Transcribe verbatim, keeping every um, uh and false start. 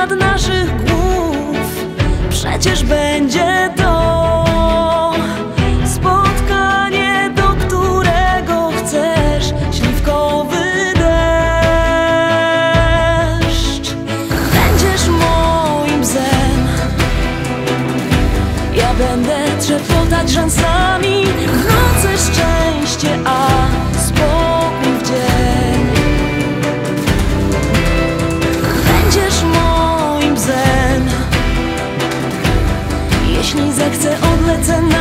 nad naszych głów. Przecież będzie to spotkanie, do którego chcesz. Śliwkowy deszcz. Będziesz moim bzem, ja będę trzepotać rzęsami. W nocy szczęście, a spokój w dzień. Będziesz moim bzem, jeśli zechcę odlecę na